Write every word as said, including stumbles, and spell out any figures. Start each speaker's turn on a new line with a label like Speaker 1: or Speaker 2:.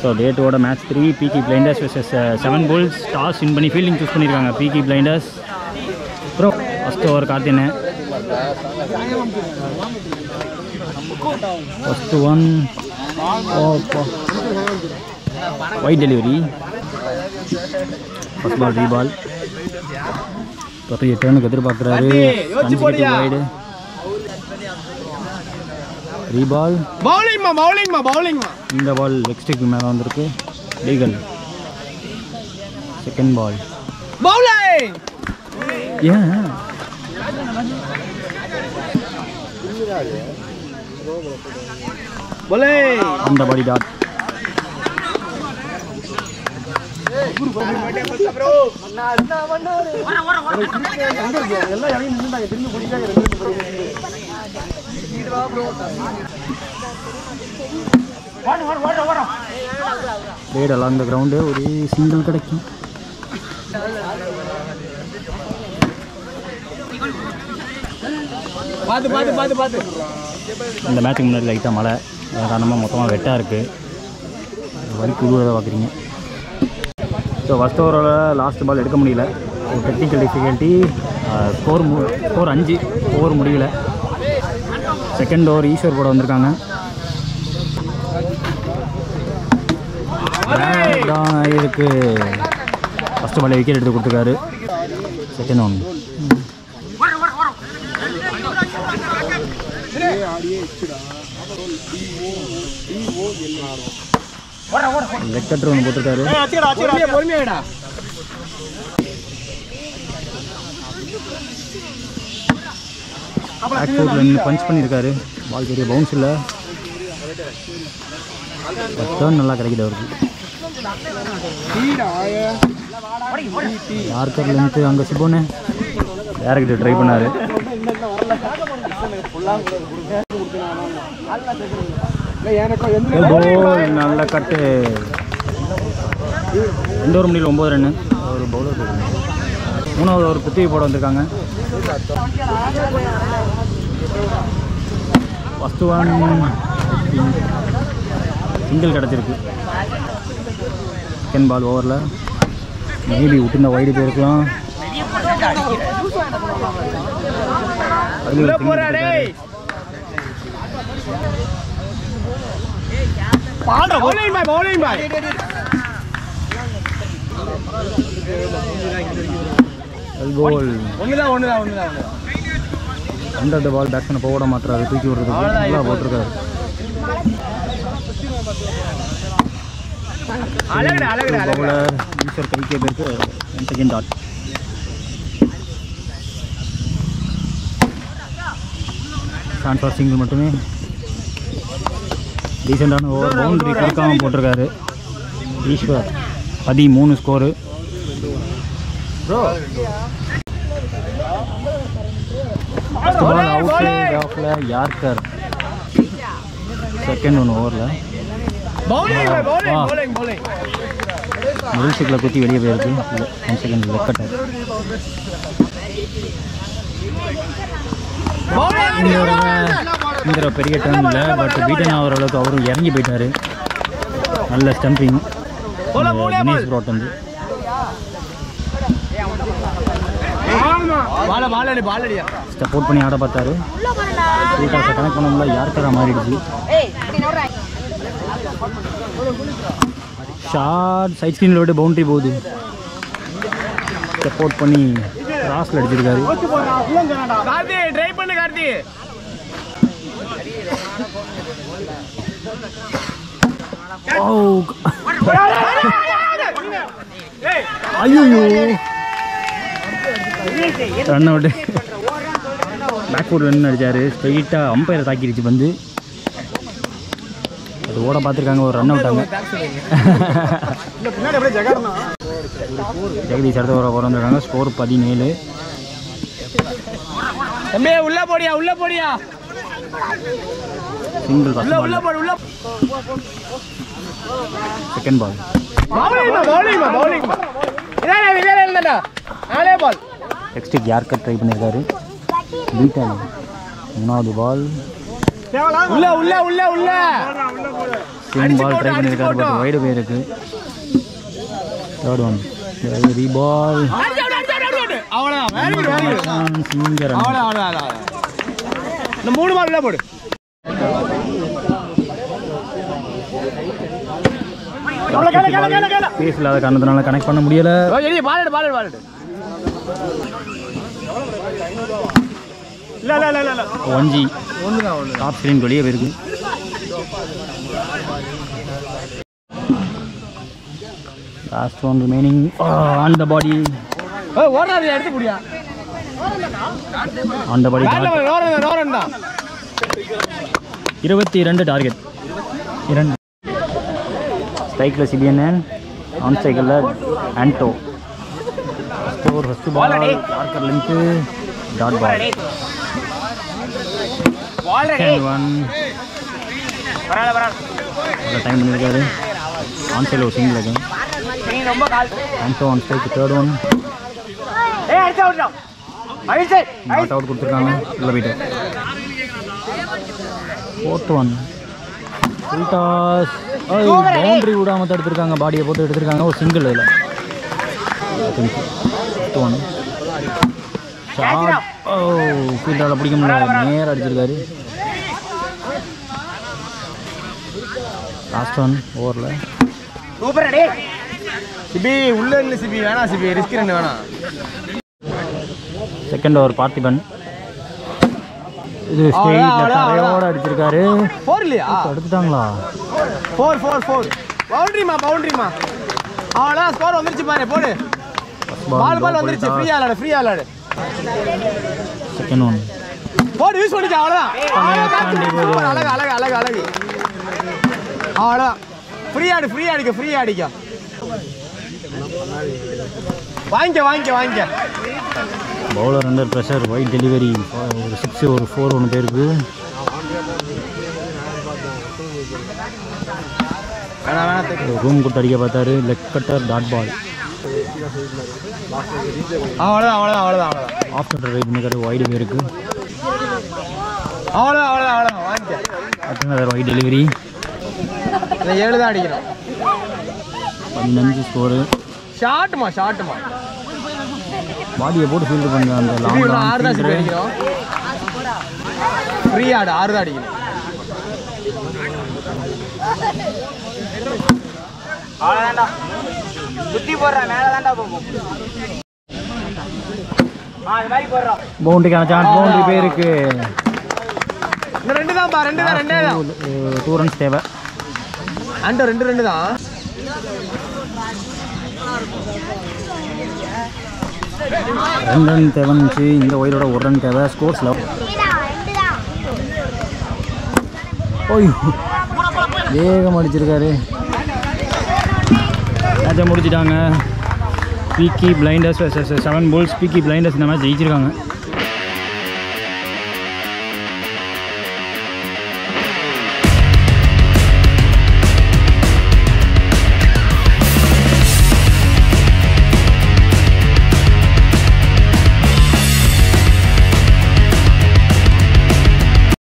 Speaker 1: So day டூவோட match three Peaky Blinders versus seven Bulls. Toss win பண்ணி fielding choose பண்ணியிருக்காங்க Peaky Blinders. Bro first over காத்தினேன். First one wide delivery. First ball reball. பெரிய டேர்னுக்கு எதிர்பார்க்குறாரு. Wide ரீபால். இந்த பால் leg stick மேலே வந்திருக்கு. Legal. Second ball ஏன் அந்த body dot. Right along the ground ஒரு சிங்கிள் கிடைக்கும். இந்த மேட்சுக்கு முன்னாடி லைட்டாக மழை காரணமாக மொத்தமாக வெட்டாக இருக்குது. வரைக்கும் குழுவதை பார்க்குறீங்க. ஸோ ஃபஸ்ட் ஓவரோட லாஸ்ட் பால் எடுக்க முடியல. ஒரு டெக்னிக்கல் டிஃபிகல்ட்டி. ஸ்கோர் மு ஸ்கோர் அஞ்சு ஓவர் முடியல. செகண்ட் ஓவர் ஈஸ்வர் கூட வந்திருக்காங்க. இருக்கு ஃபஸ்ட்டு பால் விக்கெட் எடுத்து கொடுத்துருக்காரு. செகண்ட் ஒன் லெக் கட்டர் ஒன்று போட்டிருக்காரு. பஞ்ச் பண்ணியிருக்காரு. பால் பெரிய பவுன்ஸ் இல்லை. டர்ன் நல்லா கிடைக்குது அவருக்கு. யார்கர் லென்த்து அங்கே சிப்போன்னு யார்கிட்ட ட்ரை பண்ணார். நல்ல கட்டு. ரெண்டு ஓவர் முடியல ஒம்பது ரன்னு. ஒரு பவுலர் மூணாவது ஒரு குத்தியை போட வந்திருக்காங்க. ஃபஸ்ட்டு ஒன் சிங்கிள் கிடச்சிருக்கு. செகண்ட் பால் ஓவரில் மேபி விட்டுருந்த வைடு போயிருக்கலாம். அந்த பால் பேட்ஸ்மேனை போட மாட்டாரு. தூக்கி விடுறதுக்கு நல்லா போட்டிருக்காரு. ஈஸ்வர் கைக்கே பேருக்கு செகண்ட் டாட். ட்ரான்ஸ்ஃபர் சிங்கிள் மட்டுமே. டீசெண்டான ஓவர் பவுண்டரி கொடுக்காமல் போட்டிருக்காரு ஈஸ்வர். பதிமூணு ஸ்கோரு. யார்கர் செகண்ட் ஒன் ஓவரில் முதல் சிக்கில் குத்தி வெளியே போயிருக்கு. One second leg cutter. இந்த பெரிய டர்ன் இல்லை, பட் பீட்டன் ஆகிற அளவுக்கு அவரும் இறங்கி போயிட்டார். நல்ல ஸ்டம்பிங் தினேஷ் ப்ரோட் வந்து. சப்போர்ட் பண்ணி ஆட பார்த்தாரு. கனெக்ட் பண்ண முடியல. யார்கரா மாறிடுச்சு. ஷார்ட் சைட் ஸ்க்ரீனில் விட்டு பவுண்டரி போகுது. சப்போர்ட் பண்ணி கிராஸில் அடிச்சிருக்காரு. ஐயோ ரன் அவுட்டு. பேக்வர்ட் ரன் அடித்தார். ஸ்ட்ரெயிட்டாக அம்பையரை தாக்கிடுச்சு வந்து. அது ஓட பார்த்துருக்காங்க. ஒரு ரன் அவுட்டாங்க. ஜெகதீஷ் அடுத்த ஓர ஓர வந்துருக்காங்க. ஸ்கோர் பதினேழு. உள்ள போடியா உள்ள போடியா single. Second ball. Next yorker try பண்ணியிருக்காரு. மூணாவது பால். ஸ்பின் பால் ட்ரை பண்ணியிருக்காரு, பட் வைடு போயிருக்கு. Third one reball.
Speaker 2: மூணு பால் போடு.
Speaker 1: பேஸ் இல்லாத காரணத்தினால கனெக்ட் பண்ண முடியல. ஒன்ஜி டாப் ஸ்க்ரீன் வெளியே போயிருக்கு. Last one remaining on the body. On the body இருபத்தி இரண்டு டார்கெட். இரண்டு ஸ்ட்ரைக்கில் சிபிஎன்என், ஆன் ஸ்ட்ரைக்கில் Anto. Score first ball marker link dot ball. One time பண்ணியிருக்காரு. ஆன் சைடில் ஒரு சிங்கிள் இருக்கு. Anto on strike. Third one not out கொடுத்துருக்காங்க. உள்ள போயிட்டு fourth one full toss. Boundary விடாமல் எடுத்துருக்காங்க, பாடியை போட்டு எடுத்துருக்காங்க. ஒரு சிங்கிள் இதில். Fifth one short. ஓ ஃபீல்டால் பிடிக்க முடியல, நேராக அடிச்சிருக்காரு. லாஸ்ட் ஒன் ஓவரில்
Speaker 2: சிபி உள்ள இல்லை. சிபி வேணாம், சிபி ரிஸ்க் ரெண்டு வேணாம்.
Speaker 1: Second over Parthiban. இது ஸ்டேஜோட அடிச்சிருக்காரு.
Speaker 2: ஃபோர் இல்லையா?
Speaker 1: எடுத்துட்டாங்களா?
Speaker 2: ஃபோர் ஃபோர் ஃபோர் பவுண்டரிமா பவுண்டரிமா. அவ்வளோ ஸ்கோர் வந்துருச்சு பாரு. போடு. பால் பால் வந்துருச்சு. ஃப்ரீ ஆளாடு ஃப்ரீ ஆளாடு.
Speaker 1: செகண்ட் ஒன்
Speaker 2: போடு. யூஸ் பண்ணிச்சு. அவ்வளோதான். அழகு அழகு அழகு அழகு. அவ்வளோதான். ஃப்ரீ ஆடு ஃப்ரீ ஆடிக்க ஃப்ரீ ஆடிக்க. வாங்கிக்க வாங்கிக்க வாங்கிக்க.
Speaker 1: Bowler under pressure. Wide delivery. ஒரு சிக்ஸ் ஒரு ஃபோர் ஒன்று பேருக்கு. ரூம் கொடுத்து அடிக்க பார்த்தாரு. Leg cutter dot ball.
Speaker 2: அவ்வளோதான் அவ்வளோதான் அவ்வளோதான்.
Speaker 1: ஆஃப் கட்டர் ரைட் பண்ணிக்காரு. வைடு பேருக்கு.
Speaker 2: அவ்வளோதான் அவ்வளோதான் அவ்வளோதான். வாங்கிக்க.
Speaker 1: அத்தனை வைட் டெலிவரி.
Speaker 2: ஏழு தான் அடிக்கணும்.
Speaker 1: பதினஞ்சு ஸ்கோரு.
Speaker 2: ஷார்ட்டுமா ஷார்ட்டுமா.
Speaker 1: பாடியை போட்டு ஃபீல்டு பண்ணுங்க. அந்த லாங்
Speaker 2: ஆறு தான் அடிக்கணும். ஃப்ரீ ஆடு ஆறு தான் அடிக்கணும். அவ்வளோதான்டா. சுற்றி போடுறேன் மேலே தான்டா போகும். ஆ இது மாதிரி போடுறோம்.
Speaker 1: பவுண்டரிக்கான சான்ஸ். பவுண்டரி பேருக்கு.
Speaker 2: இன்னும் ரெண்டு தான் பா. ரெண்டு தான் ரெண்டே தான்.
Speaker 1: டூ ரன்ஸ் தேவை.
Speaker 2: அண்டர் ரெண்டு ரெண்டு தான்.
Speaker 1: ரெண்டு ரன் தேவைச்சு. இந்த ஒயரோட ஒரு ரன் தேவை. ஸ்கோர்ஸில் ஓய் வேகம் அடிச்சிருக்காரு. மேட்சை முடிச்சிட்டாங்க. Peaky Blinders seven bulls. Peaky Blinders இந்த மேட்ச் ஜெயிச்சிருக்காங்க.